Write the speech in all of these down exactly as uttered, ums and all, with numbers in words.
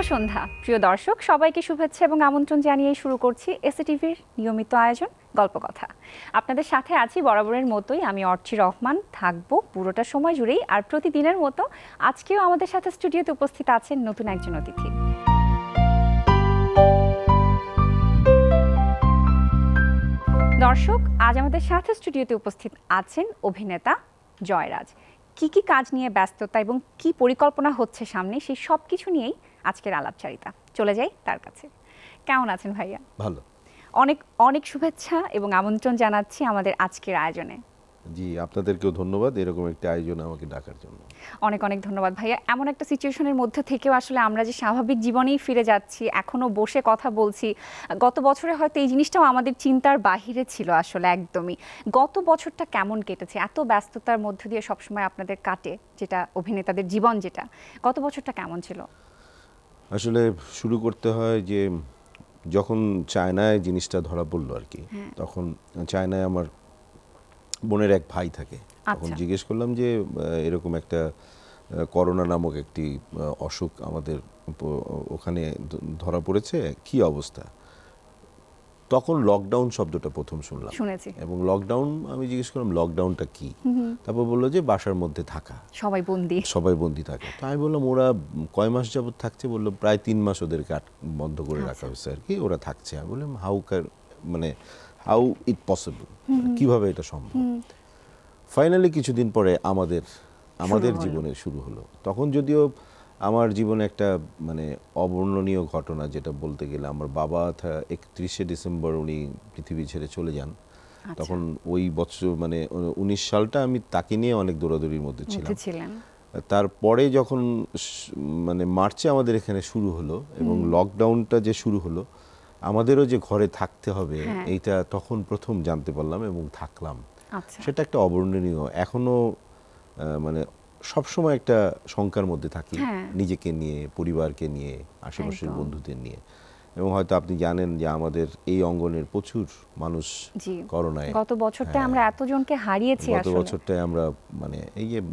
সন্ধ্যা প্রিয় দর্শক, সবাইকে শুভেচ্ছা এবং আমন্ত্রণ জানিয়ে শুরু করছি এসএটিভির নিয়মিত আয়োজন গল্প কথা। আপনাদের সাথে আছি বরাবরের মতোই আমি অর্চি রহমান, থাকবো পুরোটা সময় জুড়েই। আর প্রতিদিনের মতো আজকেও আমাদের সাথে স্টুডিওতে উপস্থিত আছেন নতুন একজন অতিথি। দর্শক, আজ আমাদের সাথে স্টুডিওতে উপস্থিত আছেন অভিনেতা জয়রাজ। কি কি কাজ নিয়ে ব্যস্ততা এবং কি পরিকল্পনা হচ্ছে সামনে, সেই সব কিছু নিয়েই আজকের আলাপচারিতা। চলে যাই তার কাছে। কেমন আছেন ভাইয়া? ভালো। অনেক অনেক শুভেচ্ছা এবং আমন্ত্রণ জানাচ্ছি আমাদের আজকের আয়োজনে। জি, আপনাদেরকেও ধন্যবাদ এরকম একটা আয়োজন আমাকে ডাকার জন্য। অনেক অনেক ধন্যবাদ ভাইয়া। এমন একটা সিচুয়েশনের মধ্যে থেকেও আসলে আমরা যে স্বাভাবিক জীবনেই ফিরে যাচ্ছি, এখনো বসে কথা বলছি, গত বছরে হয়তো এই জিনিসটাও আমাদের চিন্তার বাহিরে ছিল আসলে একদমই। গত বছরটা কেমন কেটেছে? এত ব্যস্ততার মধ্যে দিয়ে সবসময় আপনাদের কাটে, যেটা অভিনেতাদের জীবন, যেটা গত বছরটা কেমন ছিল? আসলে শুরু করতে হয় যে যখন চায়নায় জিনিসটা ধরা পড়লো আর কি, তখন চায়নায় আমার বোনের এক ভাই থাকে। তখন জিজ্ঞেস করলাম যে এরকম একটা করোনা নামক একটি অসুখ আমাদের ওখানে ধরা পড়েছে, কি অবস্থা? তখন লকডাউন শব্দটা প্রথম শুনলাম শুনেছি। এবং লকডাউন, আমি জিজ্ঞেস করলাম লকডাউনটা কি? তারপর বললো যে বাসার মধ্যে থাকা, সবাই বন্দি সবাই বন্দি থাকে। তো আমি বললাম ওরা কয় মাস যাবত থাকছে? বললো প্রায় তিন মাস ওদেরকে বন্ধ করে রাখা হয়েছে আর কি, ওরা থাকছে। আমি বললাম হাউ কার মানে হাউ ইট পসিবল, কিভাবে এটা সম্ভব? ফাইনালি কিছুদিন পরে আমাদের আমাদের জীবনে শুরু হলো। তখন যদিও আমার জীবনে একটা মানে অবর্ণনীয় ঘটনা, যেটা বলতে গেলে আমার বাবা একত্রিশে ডিসেম্বর উনি পৃথিবী ছেড়ে চলে যান। তখন ওই বছর মানে উনিশ সালটা আমি তাকে নিয়ে অনেক দৌড়াদৌড়ির মধ্যে ছিলাম। তারপরে যখন মানে মার্চে আমাদের এখানে শুরু হলো এবং লকডাউনটা যে শুরু হলো, আমাদেরও যে ঘরে থাকতে হবে এইটা তখন প্রথম জানতে পারলাম এবং থাকলাম। সেটা একটা অবর্ণনীয়, এখনো মানে সবসময় একটা শঙ্কার মধ্যে থাকি, নিজেকে নিয়ে, পরিবারকে নিয়ে, আশেপাশের বন্ধুদের নিয়ে। এবং হয়তো আপনি জানেন যে আমাদের এই অঙ্গনের প্রচুর মানুষ করোনায়, গত বছরটা আমরা এতজনকে হারিয়েছি। গত বছরটায় আমরা মানে এই যে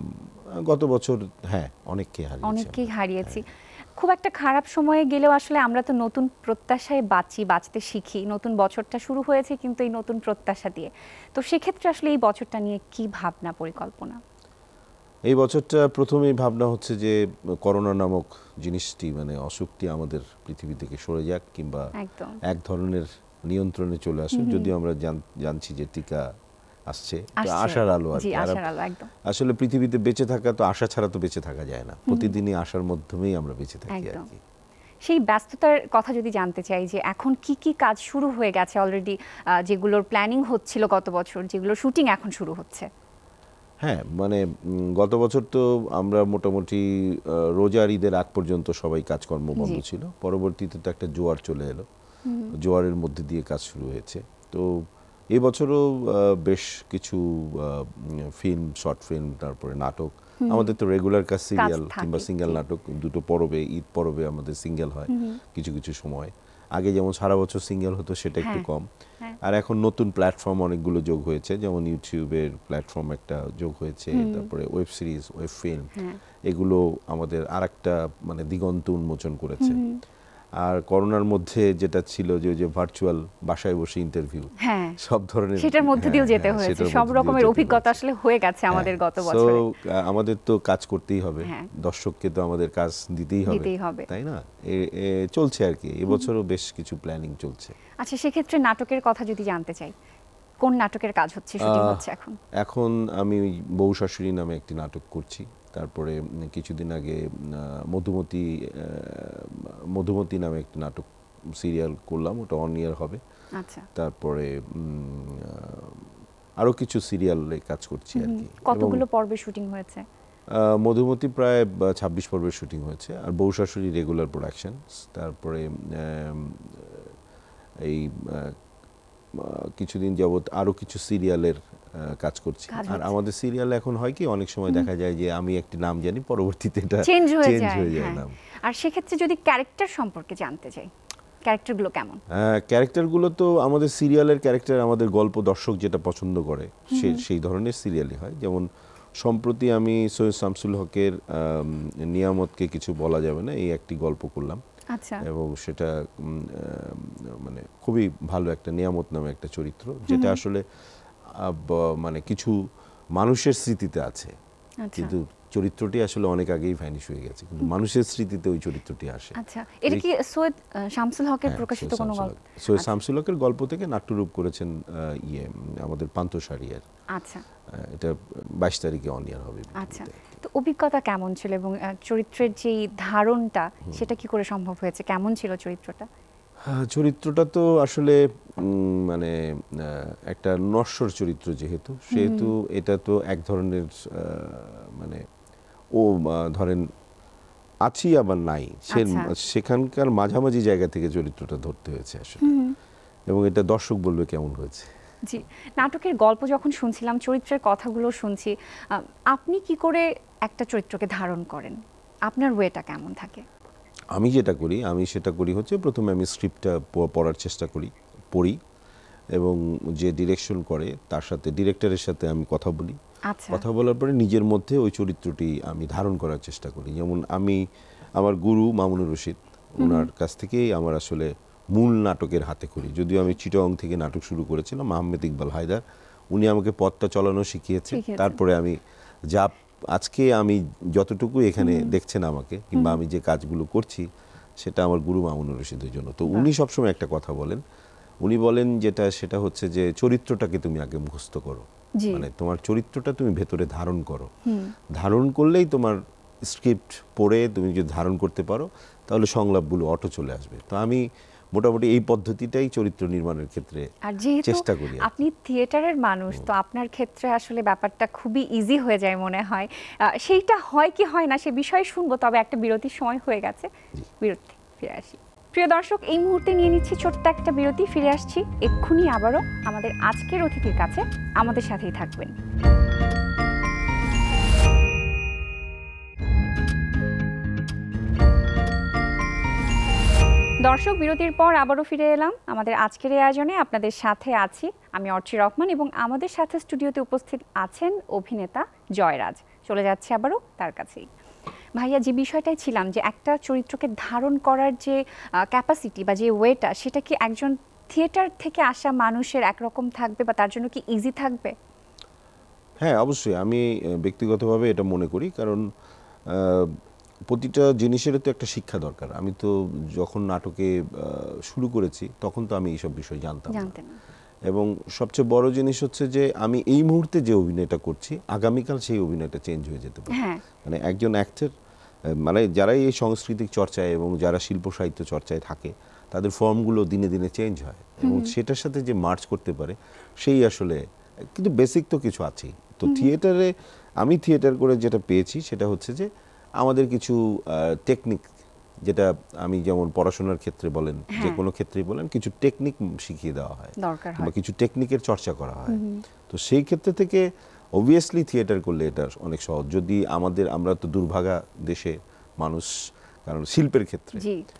গত বছর হ্যাঁ অনেককে হারিয়েছি অনেককেই হারিয়েছি খুব একটা খারাপ সময়ে গেলেও আসলে আমরা তো নতুন প্রত্যাশায় বাঁচি, বাঁচতে শিখি। নতুন বছরটা শুরু হয়েছে কিন্তু এই নতুন প্রত্যাশা দিয়ে। তো সেক্ষেত্রে আসলে এই বছরটা নিয়ে কি ভাবনা, পরিকল্পনা? এই বছরটা প্রথমেই ভাবনা হচ্ছে যে করোনা নামক জিনিসটি মানে অসুখটি আমাদের পৃথিবী থেকে সরে যাক, কিংবা এক ধরনের নিয়ন্ত্রণে চলে আসুক। যদিও আমরা জানছি যে টিকা আসছে, আশার আলো আর কি। আসলে পৃথিবীতে বেঁচে থাকা তো আশা ছাড়া তো বেঁচে থাকা যায় না, প্রতিদিনই আশার মাধ্যমেই আমরা বেঁচে থাকি আর কি। সেই ব্যস্ততার কথা যদি জানতে চাই, যে এখন কি কি কাজ শুরু হয়ে গেছে অলরেডি, যেগুলোর প্ল্যানিং হচ্ছিল গত বছর, যেগুলোর শুটিং এখন শুরু হচ্ছে? হ্যাঁ, মানে গত বছর তো আমরা মোটামুটি রোজার ঈদের আগ পর্যন্ত সবাই কাজকর্ম বন্ধ ছিল। পরবর্তীতে তো একটা জোয়ার চলে এলো, জোয়ারের মধ্যে দিয়ে কাজ শুরু হয়েছে। তো এই বছরও বেশ কিছু ফিল্ম, শর্ট ফিল্ম, তারপরে নাটক, আমাদের তো রেগুলার কাজ সিরিয়াল কিংবা সিঙ্গেল নাটক, দুটো পরবে, ঈদ পরবে আমাদের সিঙ্গেল হয় কিছু কিছু সময়। আগে যেমন সারা বছর সিঙ্গেল হতো সেটা একটু কম। আর এখন নতুন প্ল্যাটফর্ম অনেকগুলো যোগ হয়েছে, যেমন ইউটিউবের প্ল্যাটফর্ম একটা যোগ হয়েছে, তারপরে ওয়েব সিরিজ, ওয়েব ফিল্ম, এগুলো আমাদের আরেকটা মানে দিগন্ত উন্মোচন করেছে। আর করোনার মধ্যে যেটা ছিল যে যে ভার্চুয়াল বাসায় বসে ইন্টারভিউ, সব ধরনের, সেটার মধ্যে দিয়েও যেতে হয়েছে, সব রকমের অভিজ্ঞতা আসলে হয়ে গেছে আমাদের গত বছরে। আমাদের তো কাজ করতেই হবে, দর্শককে তো আমাদের কাজ দিতেই হবে, তাই না? চলছে আর কি। এবছরও বেশ কিছু প্ল্যানিং চলছে। আচ্ছা, সেক্ষেত্রে নাটকের কথা যদি জানতে চাই, কোন নাটকের কাজ হচ্ছে, শুটিং হচ্ছে এখন? এখন আমি বউ শাশুড়ি নামে একটি নাটক করছি। তারপরে কিছুদিন আগে মধুমতি মধুমতি নামে একটি নাটক সিরিয়াল করলাম, ওটা অন ইয়ার হবে। আচ্ছা। তারপরে আরো কিছু সিরিয়ালে কাজ করছি আর কি। কতগুলো পর্বে শুটিং হয়েছে? মধুমতি প্রায় ছাব্বিশ পর্বের শুটিং হয়েছে, আর বউ শাশুড়ি রেগুলার প্রোডাকশন। তারপরে এই কিছুদিন যাবত আরো কিছু সিরিয়ালের কাজ করছি। আর আমাদের সিরিয়াল এখন হয় কি, অনেক সময় দেখা যায় যে আমি একটি নাম জানি, পরবর্তীতে এটা চেঞ্জ হয়ে যায় নাম। আর সেক্ষেত্রে যদি ক্যারেক্টার সম্পর্কে জানতে চাই, ক্যারেক্টারগুলো কেমন? ক্যারেক্টারগুলো তো আমাদের সিরিয়ালের ক্যারেক্টার, আমাদের গল্প দর্শক যেটা পছন্দ করে সেই ধরনের সিরিয়ালই হয়। যেমন সম্প্রতি আমি সৈয়দ শামসুল হকের নিয়ামতকে কিছু বলা যাবে না এই একটি গল্প করলাম। আচ্ছা। এবং সেটা মানে খুবই ভালো একটা নিয়ামত নামে একটা চরিত্র, যেটা আসলে মানে কিছু মানুষের স্মৃতিতে আছে, কিন্তু চরিত্রটি আসলে অনেক আগেই ভ্যানিশ হয়ে গেছে, কিন্তু মানুষের স্মৃতিতে ওই চরিত্রটি আসে। আচ্ছা, এটা কি সৈয়দ শামসুল হকের প্রকাশিত কোনো গল্প? সৈয়দ শামসুল হকের গল্প থেকে নাট্যরূপ করেছেন ইয়ে আমাদের পান্থশাড়িয়ার। আচ্ছা, এটা বাইশ তারিখে অন এয়ার হবে। আচ্ছা, তো অভিজ্ঞতা কেমন ছিল এবং চরিত্রের যে ধারণটা সেটা কি করে সম্ভব হয়েছে, কেমন ছিল চরিত্রটা? চরিত্রটা তো আসলে মানে একটা নশ্বর চরিত্র, যেহেতু সেহেতু এটা তো এক ধরনের মানে ও ধরেন আছি আবার নাই, সেখানকার মাঝামাঝি জায়গা থেকে চরিত্রটা ধরতে হয়েছে আসলে, এবং এটা দর্শক বলবে কেমন হয়েছে। জি, নাটকের গল্প যখন শুনছিলাম, চরিত্রের কথাগুলো শুনছি, আপনি কি করে একটা চরিত্রকে ধারণ করেন? আপনার ওয়েটা কেমন থাকে? আমি যেটা করি আমি সেটা করি হচ্ছে প্রথমে আমি স্ক্রিপ্টটা পড়ার চেষ্টা করি, পড়ি, এবং যে ডিরেকশন করে তার সাথে ডিরেক্টরের সাথে আমি কথা বলি। কথা বলার পরে নিজের মধ্যে ওই চরিত্রটি আমি ধারণ করার চেষ্টা করি। যেমন আমি আমার গুরু মামুনুর রশিদ, ওনার কাছ থেকেই আমার আসলে মূল নাটকের হাতে করি, যদিও আমি চিটাগং থেকে নাটক শুরু করেছিলাম। আহমেদ ইকবাল হায়দার উনি আমাকে পথটা চালানো শিখিয়েছে, তারপরে আমি যা আজকে আমি যতটুকু এখানে দেখছেন আমাকে, কিংবা আমি যে কাজগুলো করছি, সেটা আমার গুরু মামুনুর রশিদের জন্য। তো উনি সবসময় একটা কথা বলেন, উনি বলেন যেটা সেটা হচ্ছে যে চরিত্রটাকে তুমি আগে মুখস্থ করো, মানে তোমার চরিত্রটা তুমি ভেতরে ধারণ করো, ধারণ করলেই তোমার স্ক্রিপ্ট পড়ে তুমি যদি ধারণ করতে পারো তাহলে সংলাপগুলো অটো চলে আসবে। তো আমি মোটামুটি এই পদ্ধতিটাই চরিত্র নির্মাণের ক্ষেত্রে চেষ্টা করি। আপনি থিয়েটারের মানুষ, তো আপনার ক্ষেত্রে আসলে ব্যাপারটা খুবই ইজি হয়ে যায় মনে হয়। সেইটা হয় কি হয় না সে বিষয়ে শুনবো, তবে একটা বিরতির সময় হয়ে গেছে, বিরতি ফিরে আসি। প্রিয় দর্শক, এই মুহূর্তে নিয়ে নিচ্ছি ছোট্ট একটা বিরতি, ফিরে আসছি এক্ষুনি আবারও আমাদের আজকের অতিথির কাছে। আমাদের সাথেই থাকবেন। দর্শক, বিরতির পর আবারও ফিরে এলাম আমাদের আজকের এই আয়োজনে। আপনাদের সাথে আছি আমি অর্চি রহমান, এবং আমাদের সাথে স্টুডিওতে উপস্থিত আছেন অভিনেতা জয়রাজ। চলে যাচ্ছে আবারও তার কাছেই। ভাইয়া, যে বিষয়টাই ছিলাম, যে একটা চরিত্রকে ধারণ করার যে ক্যাপাসিটি বা যে ওয়েটা, সেটা কি একজন থিয়েটার থেকে আসা মানুষের একরকম থাকবে, বা তার জন্য কি ইজি থাকবে? হ্যাঁ, অবশ্যই আমি ব্যক্তিগতভাবে এটা মনে করি, কারণ প্রতিটা জিনিসেরও তো একটা শিক্ষা দরকার। আমি তো যখন নাটকে শুরু করেছি তখন তো আমি এইসব বিষয় জানতাম না, এবং সবচেয়ে বড় জিনিস হচ্ছে যে আমি এই মুহূর্তে যে অভিনয়টা করছি, আগামীকাল সেই অভিনয়টা চেঞ্জ হয়ে যেতে পারে। মানে একজন অ্যাক্টর, মানে যারা এই সাংস্কৃতিক চর্চায় এবং যারা শিল্প সাহিত্য চর্চায় থাকে, তাদের ফর্মগুলো দিনে দিনে চেঞ্জ হয়, এবং সেটার সাথে যে মার্চ করতে পারে সেই আসলে, কিন্তু বেসিক তো কিছু আছেই। তো থিয়েটারে আমি থিয়েটার করে যেটা পেয়েছি সেটা হচ্ছে যে আমাদের কিছু টেকনিক, যেটা আমি যেমন পড়াশোনার ক্ষেত্রে বলেন, যে কোনো ক্ষেত্রেই বলেন, কিছু টেকনিক শিখিয়ে দেওয়া হয় বা কিছু টেকনিকের চর্চা করা হয়। তো সেই ক্ষেত্রে থেকে অবভিয়াসলি থিয়েটার করলে এটা অনেক সহজ। যদি আমাদের, আমরা তো দুর্ভাগা দেশে মানুষ, কারণ শিল্পের ক্ষেত্রে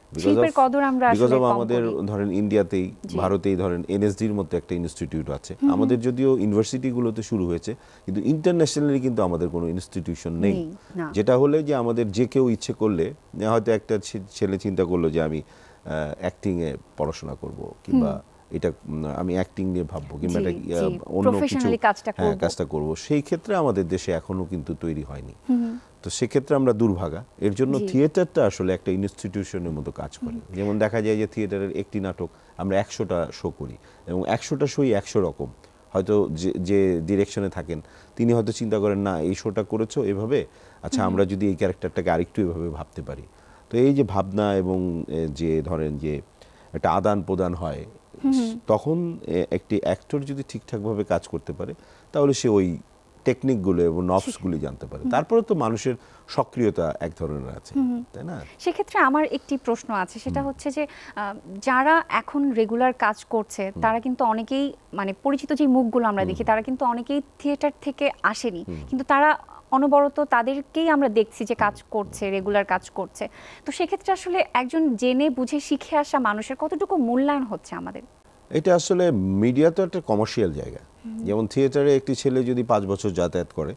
বিকজ অফ আমাদের ধরেন ইন্ডিয়াতেই, ভারতেই ধরেন এনএসডির মতো একটা ইনস্টিটিউট আছে, আমাদের যদিও ইউনিভার্সিটিগুলোতে শুরু হয়েছে, কিন্তু ইন্টারন্যাশনালি কিন্তু আমাদের কোনো ইনস্টিটিউশন নেই। যেটা হলে যে আমাদের যে কেউ ইচ্ছে করলে, হয়তো একটা ছেলে চিন্তা করলো যে আমি অ্যাক্টিংয়ে পড়াশোনা করব, কিংবা এটা আমি অ্যাক্টিং নিয়ে ভাববো, কিংবা এটা অন্য কিছু হ্যাঁ কাজটা করব, সেই ক্ষেত্রে আমাদের দেশে এখনো কিন্তু তৈরি হয়নি। তো সেক্ষেত্রে আমরা দুর্ভাগা। এর জন্য থিয়েটারটা আসলে একটা ইনস্টিটিউশনের মতো কাজ করে। যেমন দেখা যায় যে থিয়েটারের একটি নাটক আমরা একশোটা শো করি, এবং একশোটা শোই একশো রকম। হয়তো যে যে ডিরেকশনে থাকেন তিনি হয়তো চিন্তা করেন, না এই শোটা করেছো এভাবে, আচ্ছা আমরা যদি এই ক্যারেক্টারটাকে আরেকটু এভাবে ভাবতে পারি। তো এই যে ভাবনা এবং যে ধরেন যে একটা আদান প্রদান হয়, তখন একটি অ্যাক্টর যদি ঠিকঠাকভাবে কাজ করতে পারে তাহলে সে ওই টেকনিকগুলো এবং নবসগুলি জানতে পারে। তারপরে তো মানুষের সক্রিয়তা এক ধরনের আছে, তাই না? সেক্ষেত্রে আমার একটি প্রশ্ন আছে, সেটা হচ্ছে যে যারা এখন রেগুলার কাজ করছে তারা কিন্তু অনেকেই, মানে পরিচিত যে মুখগুলো আমরা দেখি, তারা কিন্তু অনেকেই থিয়েটার থেকে আসেনি, কিন্তু তারা অনবরত তাদেরকেই আমরা দেখছি যে কাজ করছে, রেগুলার কাজ করছে। তো সেক্ষেত্রে আসলে একজন জেনে বুঝে শিখে আসা মানুষের কতটুকু মূল্যায়ন হচ্ছে আমাদের? এটা আসলে মিডিয়া তো একটা কমার্শিয়াল জায়গা। যেমন থিয়েটারে একটি ছেলে যদি পাঁচ বছর যাতায়াত করে,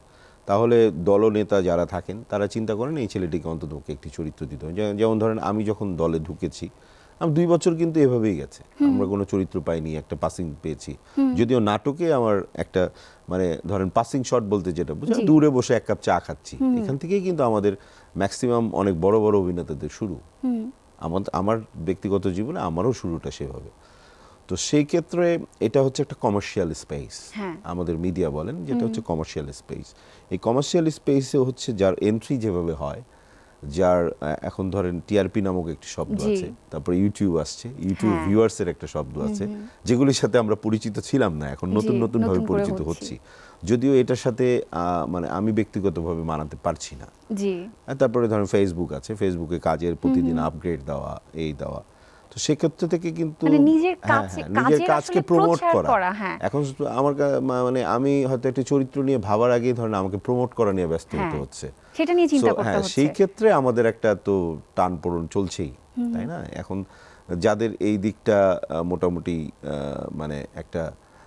তাহলে দলনেতা যারা থাকেন তারা চিন্তা করেন এই ছেলেটিকে অন্তত একটি চরিত্র দিতে হবে। যেমন ধরেন আমি যখন দলে ঢুকেছি, আমি দুই বছর কিন্তু এভাবেই গেছে, আমরা কোনো চরিত্র পাইনি, একটা পাসিং পেয়েছি। যদিও নাটকে আমার একটা মানে ধরেন পাসিং শট বলতে যেটা বুঝলেন, দূরে বসে এক কাপ চা খাচ্ছি, এখান থেকেই কিন্তু আমাদের ম্যাক্সিমাম অনেক বড় বড় অভিনেতাদের শুরু। আমার আমার ব্যক্তিগত জীবনে আমারও শুরুটা সেভাবে। তো সেই ক্ষেত্রে এটা হচ্ছে একটা কমার্শিয়াল স্পেস, আমাদের মিডিয়া বলেন যেটা হচ্ছে কমার্শিয়াল স্পেস। এই কমার্শিয়াল স্পেসে হচ্ছে যার এন্ট্রি যেভাবে হয়, যার এখন ধরেন টিআরপি নামক একটি শব্দ আছে, তারপর ইউটিউব আসছে, ইউটিউব ভিউয়ার্সের একটা শব্দ আছে, যেগুলির সাথে আমরা পরিচিত ছিলাম না, এখন নতুন নতুন ভাবে পরিচিত হচ্ছি, যদিও এটার সাথে মানে আমি ব্যক্তিগতভাবে মানাতে পারছি না। তারপরে ধরেন ফেসবুক আছে, ফেসবুকে কাজের প্রতিদিন আপগ্রেড দেওয়া, এই দেওয়া, তো সেক্ষেত্রে থেকে কিন্তু নিজের কাজকে প্রমোট করা। এখন আমার মানে আমি হয়তো একটা চরিত্র নিয়ে ভাবার আগে ধরেন আমাকে প্রমোট করা নিয়ে ব্যস্ত হতে হচ্ছে, সেটা নিয়ে চিন্তা করতে হচ্ছে। সেই ক্ষেত্রে আমাদের একটা তো টান পোড়ন চলছেই, তাই না? এখন যাদের এই দিকটা মোটামুটি মানে একটা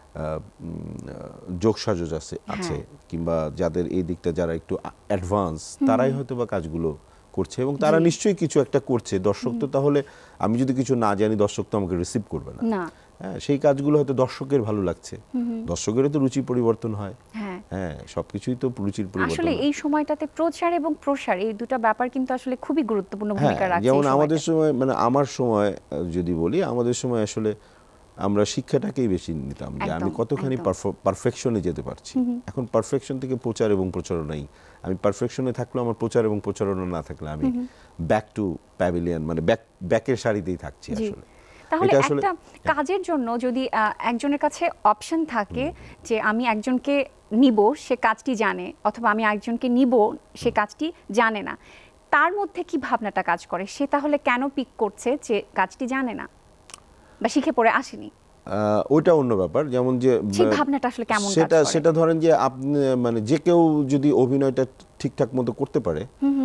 যোগসাজশ আছে আছে কিংবা যাদের এই দিকটা যারা একটু অ্যাডভান্স, তারাই হয়তো বা কাজগুলো করছে এবং তারা নিশ্চয়ই কিছু একটা করছে। দর্শক তো তাহলে আমি যদি কিছু না জানি দর্শক তো আমাকে রিসিভ করবে না, হ্যাঁ, সেই কাজগুলো হয়তো দর্শকের ভালো লাগছে, দর্শকেরও তো রুচি পরিবর্তন হয়, হ্যাঁ, সবকিছুই তো রুচির পরিবর্তন। আসলে এই সময়টাতে প্রচার এবং প্রসার এই দুটো ব্যাপার কিন্তু আসলে খুবই গুরুত্বপূর্ণ ভূমিকা রাখছে। যেমন আমাদের সময় মানে আমার সময় যদি বলি, আমাদের সময় আসলে আমরা শিক্ষাটাকেই বেশি নিতাম যে আমি কতখানি পারফেকশনে যেতে পারছি। এখন পারফেকশন থেকে প্রচার এবং প্রচারণাই, আমি পারফেকশনে থাকলেও আমার প্রচার এবং প্রচারণা না থাকলে আমি ব্যাক টু প্যাভিলিয়ন মানে ব্যাক ব্যাকের সারিতেই থাকছি আসলে। তাহলে একটা কাজের জন্য যদি একজনের কাছে অপশন থাকে যে আমি একজনকে নিব সে কাজটি জানে, অথবা আমি একজনকে নিব সে কাজটি জানে না, তার মধ্যে কি ভাবনাটা কাজ করে? সে তাহলে কেন পিক করছে যে কাজটি জানে না বা শিখে পড়ে আসেনি? ওইটা অন্য ব্যাপার। যেমন যে ভাবনাটা আসলে কেমন কাজ করে সেটা সেটা ধরেন যে আপনি মানে যে কেউ যদি অভিনয়টা ঠিকঠাক মতো করতে পারে,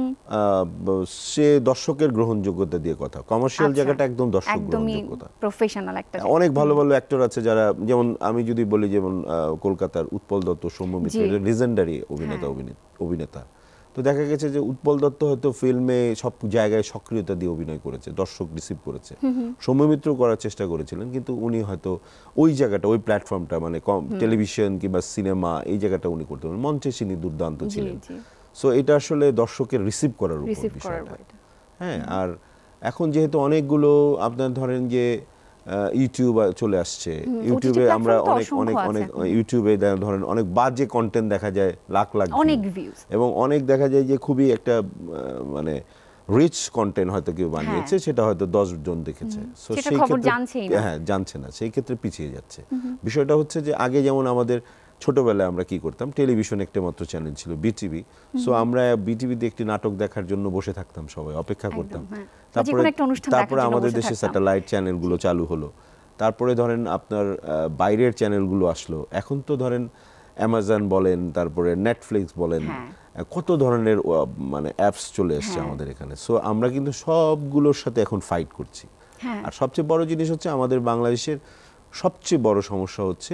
সে দর্শকের গ্রহণযোগ্যতা দিয়ে কথা। কমার্শিয়াল জায়গাটা একদম দর্শক গ্রহণযোগ্যতা, প্রফেশনাল একটা। অনেক ভালো ভালো অ্যাক্টর আছে যারা, যেমন আমি যদি বলি যেমন কলকাতার উৎপল দত্ত, সৌম্য মিত্র, লিজেন্ডারি অভিনেতা অভিনেতা তো দেখা গেছে যে উৎপল দত্ত হয়তো ফিল্মে সব জায়গায় সক্রিয়তা দিয়ে অভিনয় করেছে, দর্শক রিসিভ করেছে। সৌম্য মিত্র করার চেষ্টা করেছিলেন, কিন্তু উনি হয়তো ওই জায়গাটা, ওই প্ল্যাটফর্মটা মানে টেলিভিশন কিংবা সিনেমা, এই জায়গাটা উনি করতে পারেন। মঞ্চে তিনি দুর্দান্ত ছিলেন। সো এটা আসলে দর্শকের রিসিভ করার উপর বিষয়টা, হ্যাঁ। আর এখন যেহেতু অনেকগুলো আপনার ধরেন যে ইউটিউব চলে আসছে, ইউটিউবে আমরা অনেক অনেক অনেক ইউটিউবে ধরেন অনেক বাজে কন্টেন্ট দেখা যায়, লাখ লাখ ভিউজ, এবং অনেক দেখা যায় যে খুবই একটা মানে রিচ কন্টেন্ট হয়তো কেউ বানিয়েছে, সেটা হয়তো দশ জন দেখেছে, সো সেই ক্ষেত্রে হ্যাঁ জানছে না, সেই ক্ষেত্রে পিছিয়ে যাচ্ছে। বিষয়টা হচ্ছে যে আগে যেমন আমাদের ছোটবেলায় আমরা কি করতাম, টেলিভিশন একটা মাত্র চ্যানেল ছিল বিটিভি, সো আমরা বিটিভিতে একটি নাটক দেখার জন্য বসে থাকতাম, সবাই অপেক্ষা করতাম। তারপরে তারপরে আমাদের দেশে স্যাটেলাইট চ্যানেলগুলো চালু হলো, তারপরে ধরেন আপনার বাইরের চ্যানেলগুলো আসলো। এখন তো ধরেন অ্যামাজন বলেন, তারপরে নেটফ্লিক্স বলেন, কত ধরনের মানে অ্যাপস চলে এসছে আমাদের এখানে। সো আমরা কিন্তু সবগুলোর সাথে এখন ফাইট করছি। আর সবচেয়ে বড় জিনিস হচ্ছে আমাদের বাংলাদেশের সবচেয়ে বড় সমস্যা হচ্ছে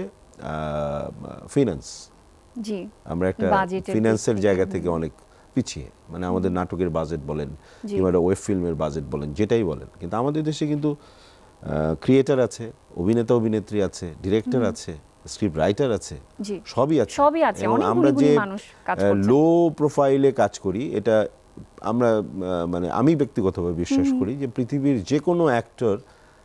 ফিনান্স। জি, আমরা একটা ফিনান্সের জায়গা থেকে অনেক পিছিয়ে, মানে আমাদের নাটকের বাজেট বলেন কিংবা ওয়েব ফিল্মের বাজেট বলেন, যেটাই বলেন, কিন্তু আমাদের দেশে কিন্তু ক্রিয়েটর আছে, অভিনেতা অভিনেত্রী আছে, ডিরেক্টর আছে, স্ক্রিপ্ট রাইটার আছে, সবই আছে সবই আছে। এবং আমরা যে লো প্রোফাইলে কাজ করি, এটা আমরা মানে আমি ব্যক্তিগতভাবে বিশ্বাস করি যে পৃথিবীর যে কোনো অ্যাক্টর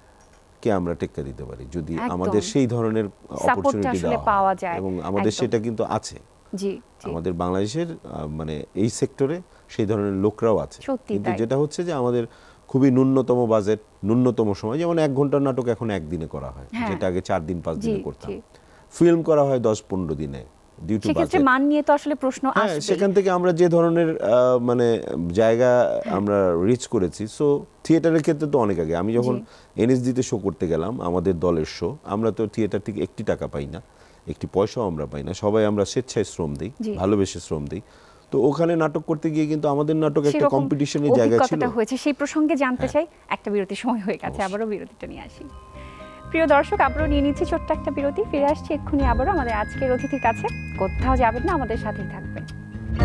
কে আমরা টেক্কা দিতে পারি যদি আমাদের সেই ধরনের অপরচুনিটি দেওয়া যায়, এবং আমাদের সেটা কিন্তু আছে। জি, আমাদের বাংলাদেশের মানে এই সেক্টরে সেই ধরনের লোকরাও আছে, কিন্তু যেটা হচ্ছে যে আমাদের খুবই ন্যূনতম বাজেট, ন্যূনতম সময়, যেমন এক ঘন্টার নাটক এখন একদিনে করা হয়, যেটা আগে চার দিন পাঁচ দিনে করতাম। ফিল্ম করা হয় দশ পনেরো দিনে, ডিউ টু বাজেট। মান নিয়ে তো আসলে প্রশ্ন আসবে। সেখান থেকে আমরা যে ধরনের মানে জায়গা আমরা রিচ করেছি, সো থিয়েটারের ক্ষেত্রে তো অনেক আগে। আমি যখন এনএসডিতে শো করতে গেলাম, আমাদের দলের শো, আমরা তো থিয়েটার থেকে একটি টাকা পাই না, একটি পয়সাও আমরা পাই না, সবাই আমরা স্বেচ্ছায় শ্রম দিই, ভালোবেসে শ্রম দিই। তো ওখানে নাটক করতে গিয়ে কিন্তু আমাদের নাটক একটা কম্পিটিশনের জায়গা ছিল। হয়েছে সেই প্রসঙ্গে জানতে চাই, একটা বিরতির সময় হয়ে গেছে, আবারও বিরতিটা নিয়ে আসি। প্রিয় দর্শক, আবারও নিয়ে নিচ্ছি ছোট্ট একটা বিরতি, ফিরে আসছি এক্ষুনি আবারও আমাদের আজকের অতিথির কাছে। কোথাও যাবেন না, আমাদের সাথেই থাকবেন।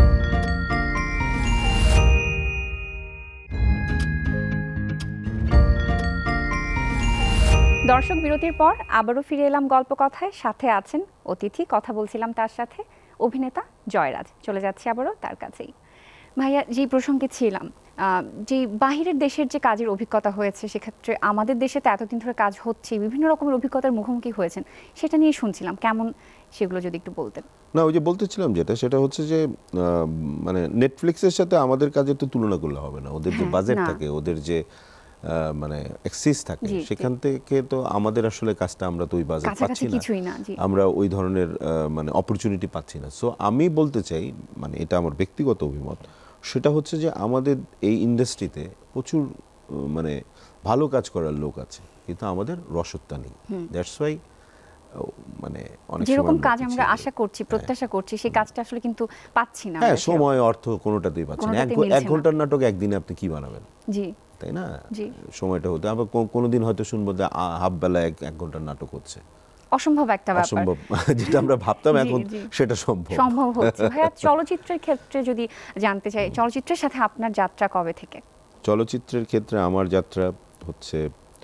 দর্শক বিরতির পর আবারও ফিরে এলাম গল্প কথায়, সাথে আছেন অতিথি, কথা বলছিলাম তার সাথে, অভিনেতা জয়রাজ। চলে যাচ্ছি আবারও তার কাছেই। ভাইয়া, যেই প্রসঙ্গে ছিলাম, যে বাহিরের দেশের যে কাজের অভিজ্ঞতা হয়েছে, সেক্ষেত্রে আমাদের দেশে তো এতদিন ধরে কাজ হচ্ছে, বিভিন্ন রকমের অভিজ্ঞতার মুখোমুখি হয়েছেন, সেটা নিয়ে শুনছিলাম, কেমন সেগুলো যদি একটু বলতেন। না, ওই যে বলতেছিলাম যেটা, সেটা হচ্ছে যে মানে নেটফ্লিক্সের সাথে আমাদের কাজের তো তুলনা করলে হবে না। ওদের যে বাজেট থাকে, ওদের যে মানে এক্সেস থাকে, সেখান থেকে তো আমাদের আসলে কাজটা আমরা তো ওই বাজেট পাচ্ছি না, আমরা ওই ধরনের মানে অপরচুনিটি পাচ্ছি না। সো আমি বলতে চাই, মানে এটা আমার ব্যক্তিগত অভিমত, সেটা হচ্ছে যে আমাদের এই ইন্ডাস্ট্রিতে প্রচুর মানে ভালো কাজ করার লোক আছে, কিন্তু আমাদের রসদটা নেই। দ্যাটস ওয়াই মানে অনেক যেরকম কাজ আমরা আশা করছি, প্রত্যাশা করছি, সেই কাজটা আসলে কিন্তু পাচ্ছি না। হ্যাঁ, সময় অর্থ কোনোটাতেই পাচ্ছি না। এক ঘন্টার নাটক একদিনে আপনি কি বানাবেন? জি, তাই না? সময়টা হতে আবার কোনোদিন হয়তো শুনবো যে হাফ বেলা এক এক ঘন্টার নাটক হচ্ছে, অসম্ভব একটা ব্যাপার। অসম্ভব, যেটা আমরা ভাবতাম এখন সেটা সম্ভব সম্ভব হচ্ছে। ভাইয়া, চলচ্চিত্রের ক্ষেত্রে যদি জানতে চাই, চলচ্চিত্রের সাথে আপনার যাত্রা কবে থেকে? চলচ্চিত্রের ক্ষেত্রে আমার যাত্রা হচ্ছে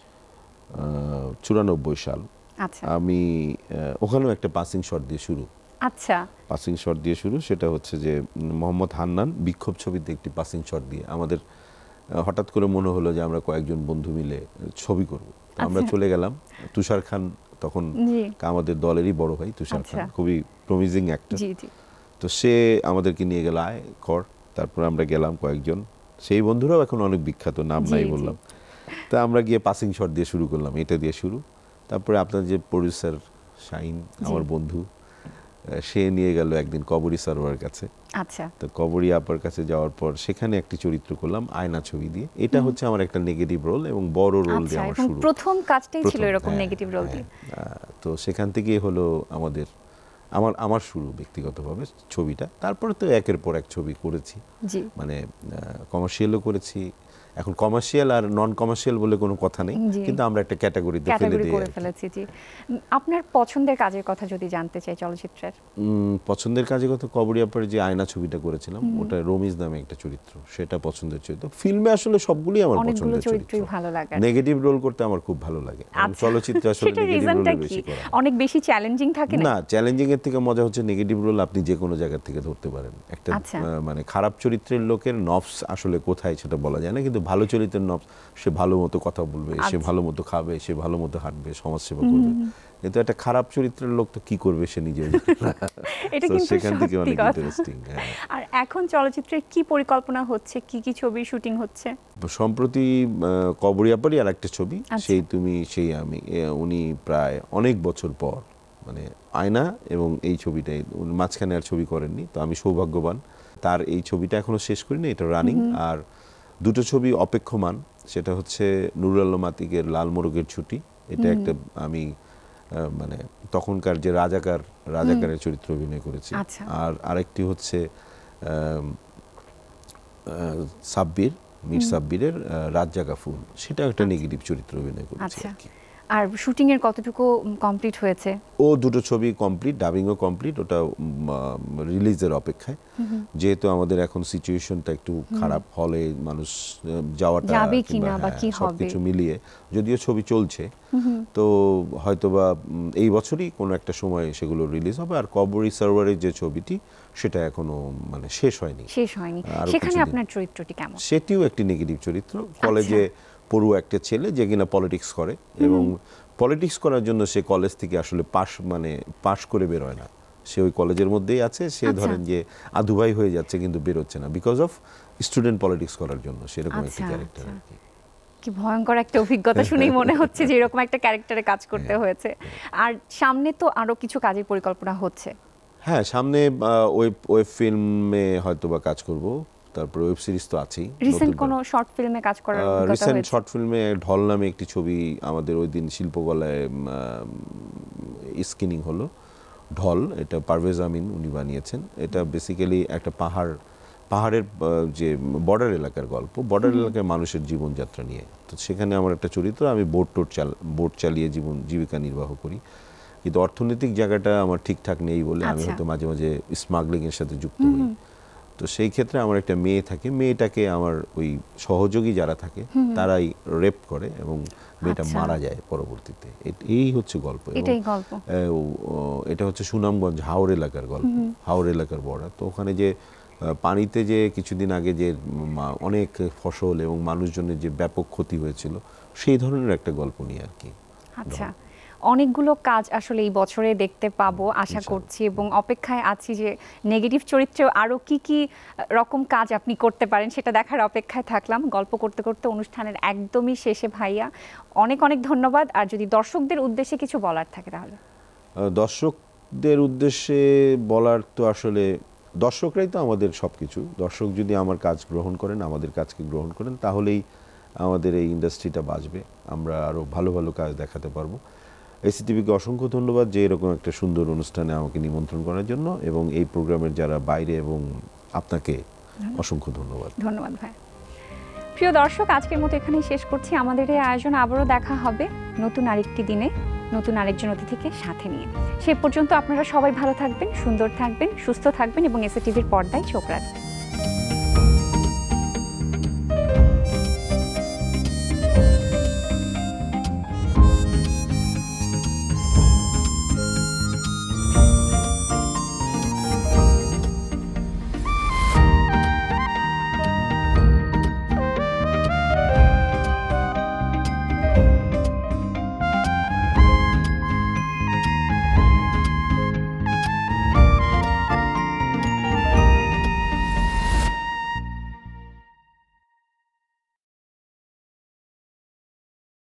চুরানব্বই সাল। আচ্ছা। আমি ওখানেও একটা পাসিং শট দিয়ে শুরু। আচ্ছা, পাসিং শট দিয়ে শুরু। সেটা হচ্ছে যে মোহাম্মদ হান্নান বিক্ষোভ ছবিতে একটি পাসিং শট দিয়ে আমাদের হঠাৎ করে মনে হলো যে আমরা কয়েকজন বন্ধু মিলে ছবি করব। তো আমরা চলে গেলাম। তুষার খান তখন আমাদের দলেরই বড় ভাই, তুষার খান খুবই প্রমিজিং অ্যাক্টর। তো সে আমাদেরকে নিয়ে গেল, আয় কর। তারপর আমরা গেলাম কয়েকজন, সেই বন্ধুরাও এখন অনেক বিখ্যাত, নাম নাই বললাম। তা আমরা গিয়ে পাসিং শট দিয়ে শুরু করলাম, এটা দিয়ে শুরু। তারপরে আপনার যে প্রডিউসার শাহিন, আমার বন্ধু, সে নিয়ে গেল একদিন কবরী সারোয়ার কাছে। আচ্ছা। তো কবরী আপার কাছে যাওয়ার পর সেখানে একটি চরিত্র করলাম আয়না ছবি দিয়ে। এটা হচ্ছে আমার একটা নেগেটিভ রোল এবং বড় রোল দিয়ে আমার শুরু। প্রথম কাজটাই ছিল এরকম নেগেটিভ রোল দিয়ে। তো সেখান থেকেই হলো আমাদের আমার আমার শুরু ব্যক্তিগতভাবে ছবিটা। তারপরে তো একের পর এক ছবি করেছি, মানে কমার্শিয়ালও করেছি। এখন কমার্শিয়াল আর নন কমার্শিয়াল বলে কোনো কথা নেই, কিন্তু আমরা একটা ক্যাটাগরিতে ফেলে দিই করে ফেলেছি। জি, আপনার পছন্দের কাজের কথা যদি জানতে চাই চলচ্চিত্রের। পছন্দের কাজের কথা, কবরী আপার যে আয়না ছবিটা করেছিলাম, ওটা রমিজ নামে একটা চরিত্র, সেটা পছন্দের চরিত্র। ফিল্মে আসলে সবগুলোই আমার পছন্দের চরিত্র, ভালো লাগে। নেগেটিভ রোল করতে আমার খুব ভালো লাগে। চলচ্চিত্রে আসলে নেগেটিভ রোল বেশি করা, অনেক বেশি চ্যালেঞ্জিং থাকে না? না, চ্যালেঞ্জিং এর থেকে মজা হচ্ছে নেগেটিভ রোল আপনি যে কোনো জায়গা থেকে ধরতে পারেন। একটা মানে খারাপ চরিত্রের লোকের নফস আসলে কোথায় সেটা বলা যায় না, কিন্তু ভালো চরিত্রের নফস, সে ভালো মতো কথা বলবে, সে ভালো মতো খাবে, সে ভালো মতো হাঁটবে, সমাজসেবা করবে। কিন্তু একটা খারাপ চরিত্রের লোক তো কি করবে সে নিজেও জানে না। এটা কিন্তু সেখান থেকে অনেক ইন্টারেস্টিং। আর এখন চলচ্চিত্রের কি পরিকল্পনা হচ্ছে, কি কি ছবি শুটিং হচ্ছে? সম্প্রতি কবরী আপারই আর একটা ছবি, সেই তুমি সেই আমি, উনি প্রায় অনেক বছর পর মানে আয়না এবং এই ছবিটাই, মাঝখানে আর ছবি করেননি। তো আমি সৌভাগ্যবান, তার এই ছবিটা এখনো শেষ করিনি, এটা রানিং। আর দুটো ছবি অপেক্ষমান, সেটা হচ্ছে নুরুল আলম আতিকের লাল মোরগের ছুটি, এটা একটা আমি মানে তখনকার যে রাজাকার রাজাকারের চরিত্র অভিনয় করেছি। আর আরেকটি হচ্ছে সাব্বির, মীর সাব্বিরের রাত জাগা ফুল, সেটা একটা নেগেটিভ চরিত্র অভিনয় করেছি আর কি। আর শুটিং এর কতটুকু কমপ্লিট হয়েছে? ও দুটো ছবি কমপ্লিট, ডাবিংও কমপ্লিট, ওটা রিলিজের অপেক্ষায়। যেহেতু আমাদের এখন সিচুয়েশনটা একটু খারাপ, হলে মানুষ যাওয়াটা সবকিছু মিলিয়ে, যদিও ছবি চলছে, তো হয়তোবা এই বছরই কোনো একটা সময় সেগুলো রিলিজ হবে। আর কবরী সারোয়ারের যে ছবিটি, সেটা এখনো মানে শেষ হয়নি শেষ হয়নি সেখানে আপনার চরিত্রটি কেমন? সেটিও একটি নেগেটিভ চরিত্র, কলেজে পড়ুয়া একটা ছেলে যে কিনা পলিটিক্স করে, এবং পলিটিক্স করার জন্য সে কলেজ থেকে আসলে পাশ মানে পাশ করে বের হয় না, সে ওই কলেজের মধ্যেই আছে। সে ধরেন যে আধুভাই হয়ে যাচ্ছে কিন্তু বেরোচ্ছে না, বিকজ অফ স্টুডেন্ট পলিটিক্স করার জন্য, সেরকম একটা ক্যারেক্টার আর কি। কি ভয়ঙ্কর একটা অভিজ্ঞতা শুনেই মনে হচ্ছে যে এরকম একটা ক্যারেক্টারে কাজ করতে হয়েছে। আর সামনে তো আরো কিছু কাজের পরিকল্পনা হচ্ছে। হ্যাঁ, সামনে ওয়েব ওয়েব ফিল্মে হয়তো বা কাজ করব, তারপর ওয়েব সিরিজ তো আছেই। রিসেন্ট কোন শর্ট ফিল্মে কাজ করার অভিজ্ঞতা হয়েছে? রিসেন্ট শর্ট ফিল্মে ঢল নামে একটি ছবি আমাদের ওই দিন শিল্পকলায় স্ক্রিনিং হলো, ঢল, এটা পারভেজ আমিন উনি বানিয়েছেন। এটা বেসিক্যালি একটা পাহাড় পাহাড়ের যে বর্ডার এলাকার গল্প, বর্ডার এলাকার মানুষের জীবনযাত্রা নিয়ে। তো সেখানে আমার একটা চরিত্র, আমি বোট টোট চাল বোট চালিয়ে জীবন জীবিকা নির্বাহ করি, কিন্তু অর্থনৈতিক জায়গাটা আমার ঠিকঠাক নেই বলে আমি হয়তো মাঝে মাঝে স্মাগলিং এর সাথে যুক্ত হই। তো সেই ক্ষেত্রে আমার একটা মেয়ে থাকে, মেয়েটাকে আমার ওই সহযোগী যারা থাকে তারাই রেপ করে এবং মেয়েটা মারা যায় পরবর্তীতে। এই হচ্ছে গল্প। এটাই গল্প। এটা হচ্ছে সুনামগঞ্জ হাওড় এলাকার গল্প, হাওড় এলাকার বর্ডার। তো ওখানে যে পানিতে যে কিছুদিন আগে যে অনেক ফসল এবং মানুষজনের যে ব্যাপক ক্ষতি হয়েছিল, সেই ধরনের একটা গল্প নিয়ে আর কি। আচ্ছা, অনেকগুলো কাজ আসলে এই বছরে দেখতে পাবো আশা করছি, এবং অপেক্ষায় আছি যে নেগেটিভ চরিত্রে আরো কি কি রকম কাজ আপনি করতে পারেন সেটা দেখার অপেক্ষায় থাকলাম। গল্প করতে করতে অনুষ্ঠানের একদমই শেষে ভাইয়া, অনেক অনেক ধন্যবাদ। আর যদি দর্শকদের উদ্দেশ্যে কিছু বলার থাকে তাহলে? দর্শকদের উদ্দেশ্যে বলার তো আসলে দর্শকরাই তো আমাদের সবকিছু। দর্শক যদি আমার কাজ গ্রহণ করেন, আমাদের কাজকে গ্রহণ করেন, তাহলেই আমাদের এই ইন্ডাস্ট্রিটা বাঁচবে, আমরা আরো ভালো ভালো কাজ দেখাতে পারবো। এসিটিভিকে অসংখ্য ধন্যবাদ যে এরকম একটা সুন্দর অনুষ্ঠানে আমাকে নিমন্ত্রণ করার জন্য, এবং এই প্রোগ্রামের যারা বাইরে, এবং আপনাকে অসংখ্য ধন্যবাদ। ধন্যবাদ ভাই। প্রিয় দর্শক, আজকের মতো এখানেই শেষ করছি। আমাদের এই আয়োজন আবারও দেখা হবে নতুন আরেকটি দিনে, নতুন আরেকজন অতিথিকে সাথে নিয়ে। সে পর্যন্ত আপনারা সবাই ভালো থাকবেন, সুন্দর থাকবেন, সুস্থ থাকবেন এবং এসএটিভির পর্দায় চোখ রাখবেন।